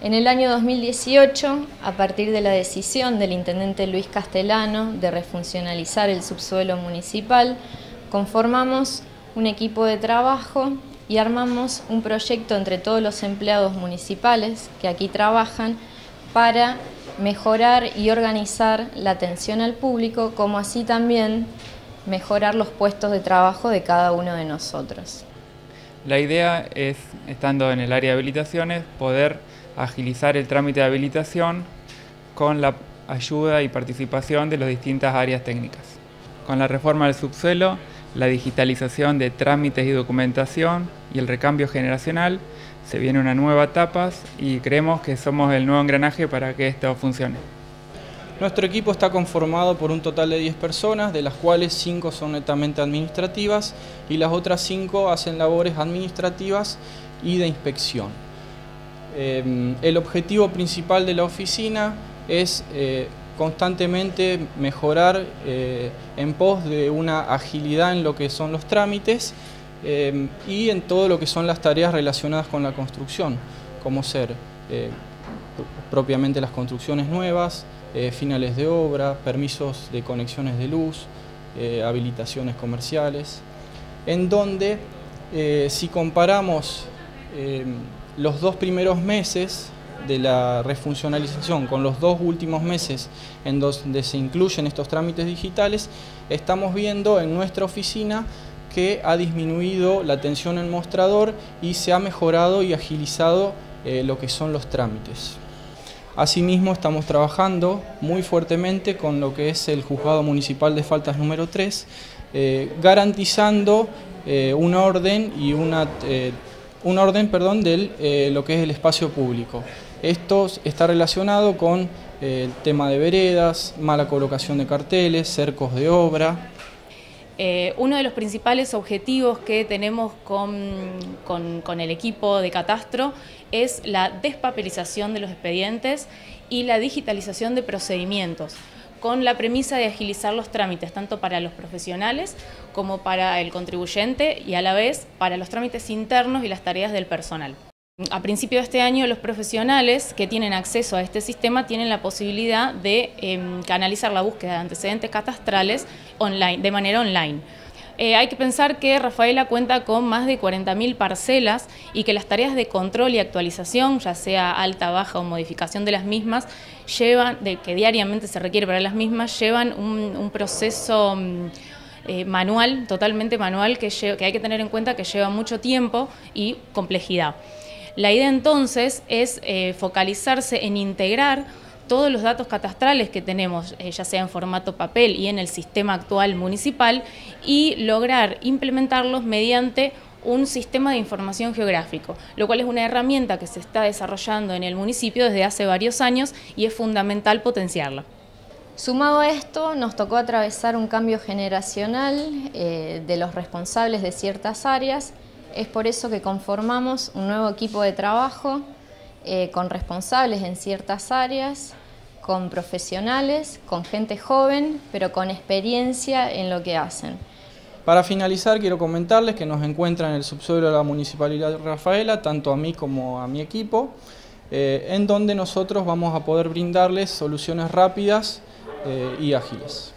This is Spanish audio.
En el año 2018, a partir de la decisión del intendente Luis Castellano de refuncionalizar el subsuelo municipal, conformamos un equipo de trabajo y armamos un proyecto entre todos los empleados municipales que aquí trabajan para mejorar y organizar la atención al público, como así también mejorar los puestos de trabajo de cada uno de nosotros. La idea es, estando en el área de habilitaciones, poder agilizar el trámite de habilitación con la ayuda y participación de las distintas áreas técnicas. Con la reforma del subsuelo, la digitalización de trámites y documentación y el recambio generacional, se viene una nueva etapa y creemos que somos el nuevo engranaje para que esto funcione. Nuestro equipo está conformado por un total de 10 personas, de las cuales 5 son netamente administrativas y las otras 5 hacen labores administrativas y de inspección. El objetivo principal de la oficina es constantemente mejorar en pos de una agilidad en lo que son los trámites y en todo lo que son las tareas relacionadas con la construcción, como ser propiamente las construcciones nuevas, finales de obra, permisos de conexiones de luz, habilitaciones comerciales, en donde si comparamos los 2 primeros meses de la refuncionalización con los 2 últimos meses en donde se incluyen estos trámites digitales, estamos viendo en nuestra oficina que ha disminuido la atención en mostrador y se ha mejorado y agilizado lo que son los trámites. Asimismo, estamos trabajando muy fuertemente con lo que es el Juzgado Municipal de Faltas número 3, garantizando un orden de lo que es el espacio público. Esto está relacionado con el tema de veredas, mala colocación de carteles, cercos de obra. Uno de los principales objetivos que tenemos con el equipo de catastro es la despapelización de los expedientes y la digitalización de procedimientos, con la premisa de agilizar los trámites, tanto para los profesionales como para el contribuyente y a la vez para los trámites internos y las tareas del personal. A principio de este año, los profesionales que tienen acceso a este sistema tienen la posibilidad de canalizar la búsqueda de antecedentes catastrales online, de manera online. Hay que pensar que Rafaela cuenta con más de 40.000 parcelas y que las tareas de control y actualización, ya sea alta, baja o modificación de las mismas, que diariamente se requiere para las mismas, llevan un proceso manual, totalmente manual, que hay que tener en cuenta que lleva mucho tiempo y complejidad. La idea entonces es focalizarse en integrar todos los datos catastrales que tenemos, ya sea en formato papel y en el sistema actual municipal, y lograr implementarlos mediante un sistema de información geográfico, lo cual es una herramienta que se está desarrollando en el municipio desde hace varios años y es fundamental potenciarla. Sumado a esto, nos tocó atravesar un cambio generacional de los responsables de ciertas áreas. Es por eso que conformamos un nuevo equipo de trabajo con responsables en ciertas áreas, con profesionales, con gente joven, pero con experiencia en lo que hacen. Para finalizar, quiero comentarles que nos encuentran en el subsuelo de la Municipalidad de Rafaela, tanto a mí como a mi equipo, en donde nosotros vamos a poder brindarles soluciones rápidas y ágiles.